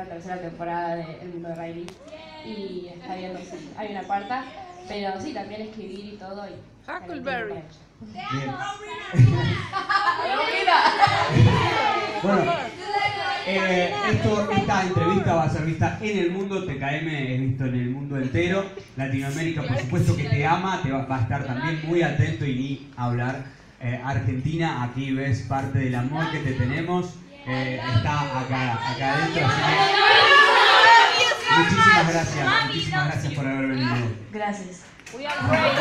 una tercera temporada de El Mundo de Riley y está viendo si hay una cuarta, pero sí, también escribir y todo. Y Huckleberry. Bien. Bueno, esta entrevista va a ser vista en el mundo, TKM es visto en el mundo entero, Latinoamérica por supuesto que te ama, va a estar también muy atento y ni hablar. Argentina, aquí ves parte del amor que te tenemos, está acá adentro, así que muchísimas gracias por haber venido. Gracias. We are great.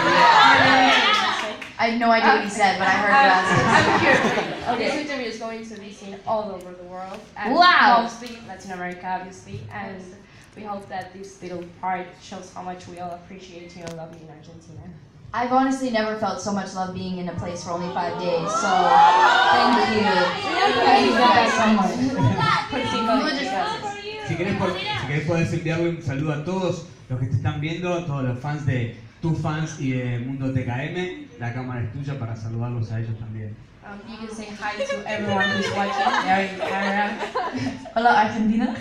I have no idea what he said, but I heard gracias. Okay, this interview is going to be seen all over the world, and Wow. mostly Latin America, obviously, and we hope that this little part shows how much we all appreciate you and love you in Argentina. I've honestly never felt so much love being in a place for only 5 days, so thank you. Thank you guys so much. Si querés podés enviarle un saludo a todos los que te están viendo, a todos los fans de tus fans y de Mundo TKM. La cámara es tuya para saludarlos a ellos también. You can say hi to everyone who's watching there in camera. Hola, Argentina.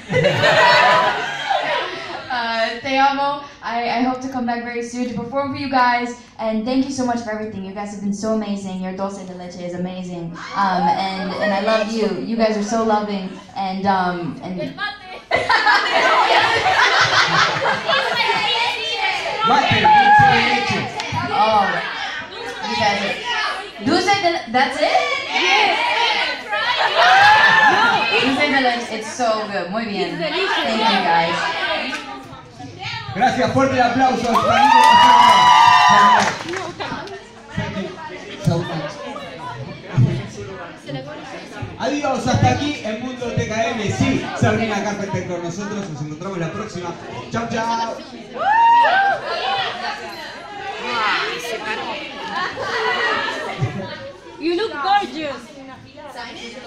Te amo. I hope to come back very soon to perform for you guys. And thank you so much for everything. You guys have been so amazing. Your dulce de leche is amazing. And I love you. You guys are so loving. And Mate, dulce de leche. oh, you guys are dulce de leche. That's it? Dulce de leche. It's so good. Muy bien. Thank you guys. Gracias, fuerte el aplauso. Adiós, hasta aquí el Mundo TKM. Sí, Sabrina Carpenter con nosotros. Nos encontramos la próxima. Chao, chao. You look gorgeous.